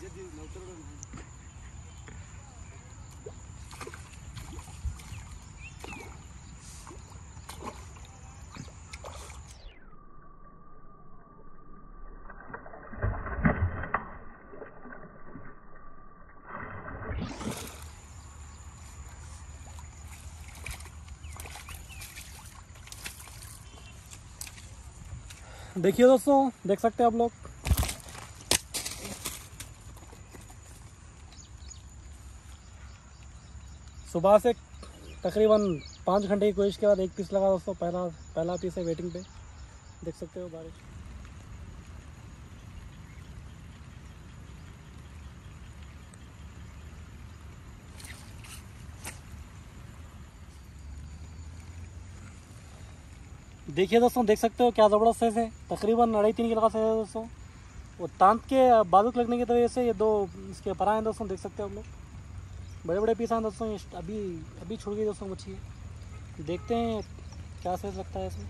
देखिए दोस्तों, देख सकते हैं आप लोग, सुबह से तकरीबन 5 घंटे की कोशिश के बाद एक पीस लगा दोस्तों। पहला पीस है वेटिंग पे, देख सकते हो बारिश। देखिए दोस्तों, देख सकते हो क्या ज़बरदस्त साइज़ है, तकरीबन 2.5-3 किलो का साइज़ है दोस्तों। वो तांत के बाजुक लगने की वजह से ये दो इसके परा हैं दोस्तों, देख सकते हो आप लोग। बड़े बड़े पीस हैं दोस्तों, ये अभी छुड़ गई दोस्तों मच्छी। देखते हैं क्या साइज़ लगता है इसमें।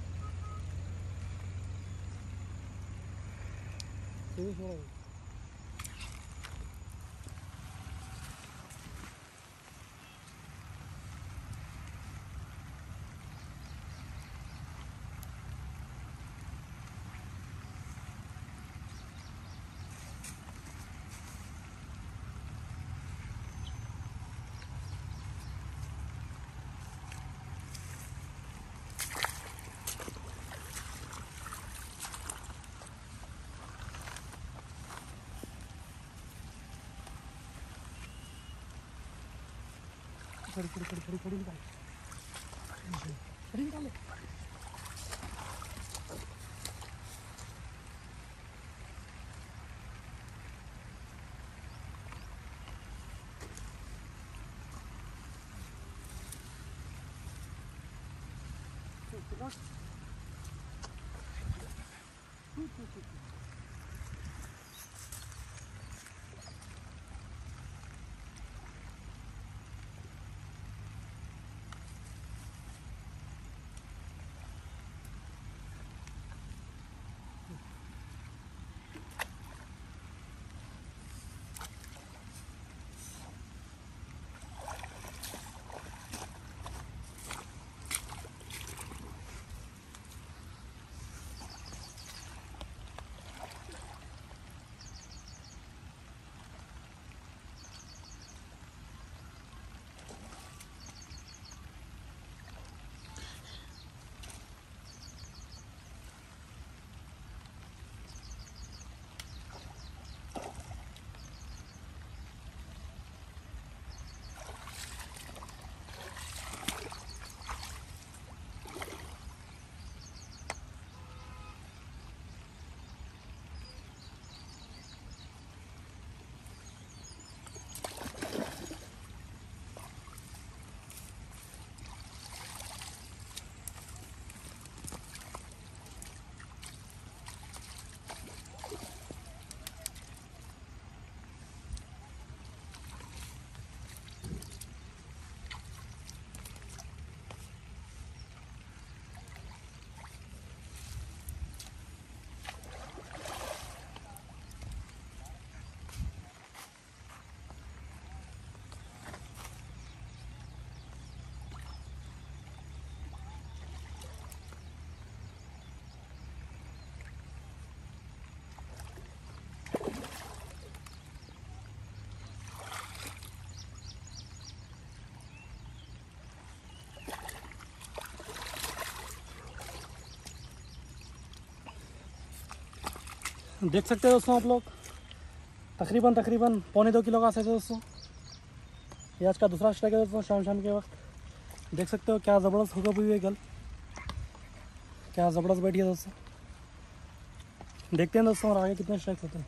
खड़ी निकाले। देख सकते हो दोस्तों आप लोग, तकरीबन 1.25 किलो का साइज है दोस्तों। ये आज का दूसरा स्ट्राइक है दोस्तों, शाम के वक्त। देख सकते हो क्या ज़बरदस्त हुक हुई है गल, क्या ज़बरदस्त बैठी है दोस्तों। देखते हैं दोस्तों और आगे कितने स्ट्राइक्स होते हैं।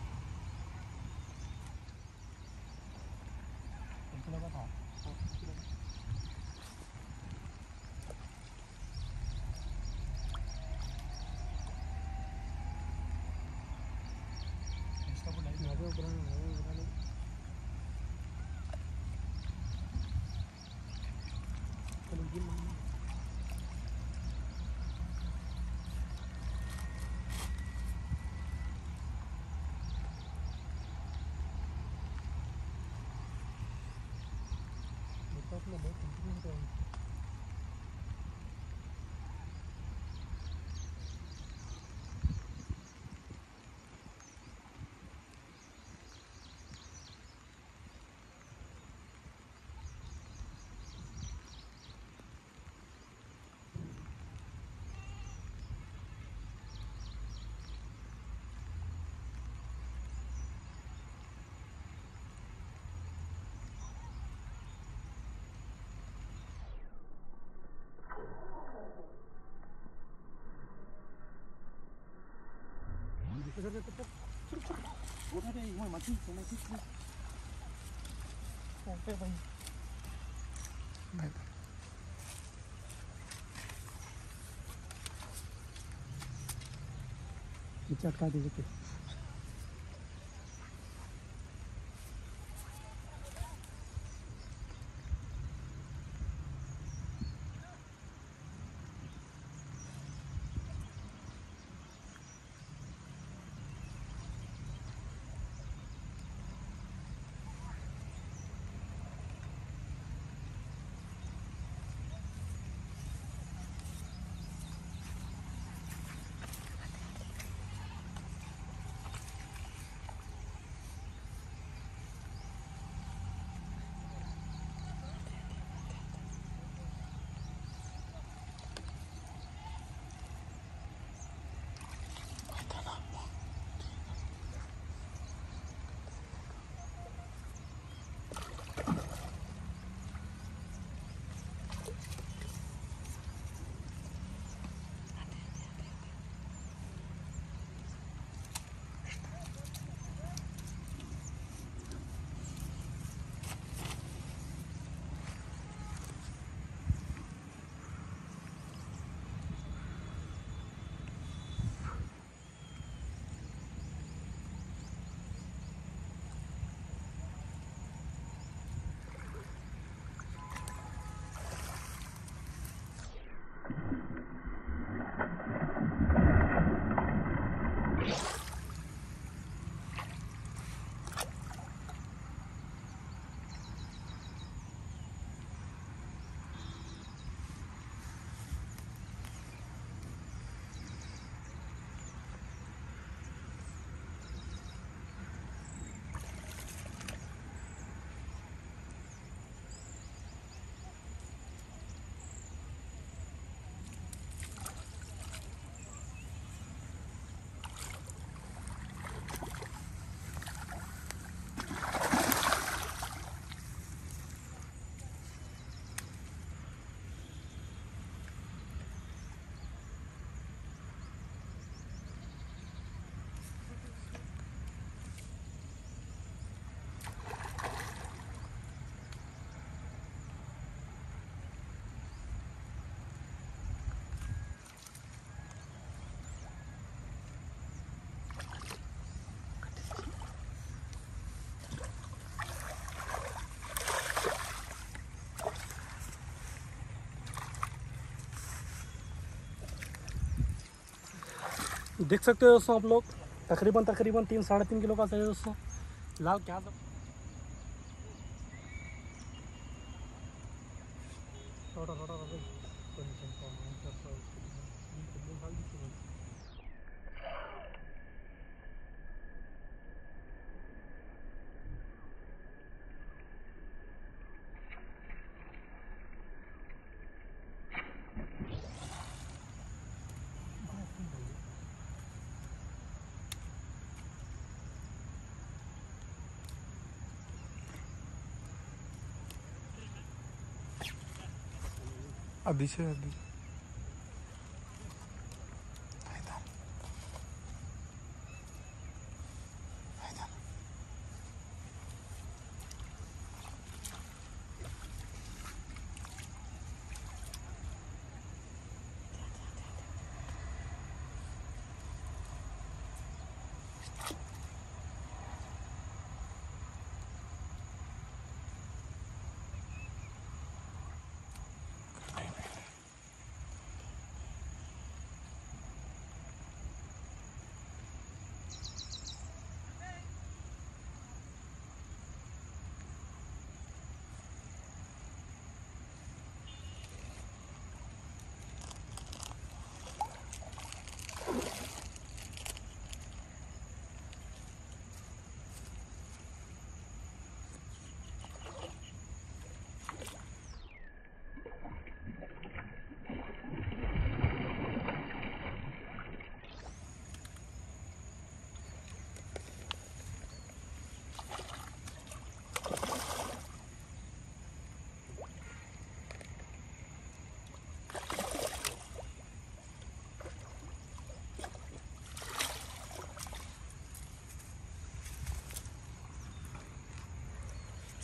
अच्छा अटका दीजिए। देख सकते हो दोस्तों आप लोग, तकरीबन 3-3.5 किलो का साइज है दोस्तों। लाल क्या अभी से अभी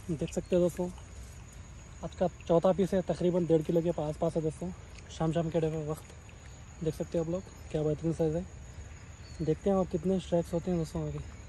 देख सकते हो दोस्तों, आज का चौथा पीस है, तकरीबन 1.5 किलो के आसपास है दोस्तों। शाम के वक्त देख सकते हो आप लोग क्या बेहतरीन साइज़ है। देखते हैं और कितने स्ट्राइक्स होते हैं दोस्तों अभी।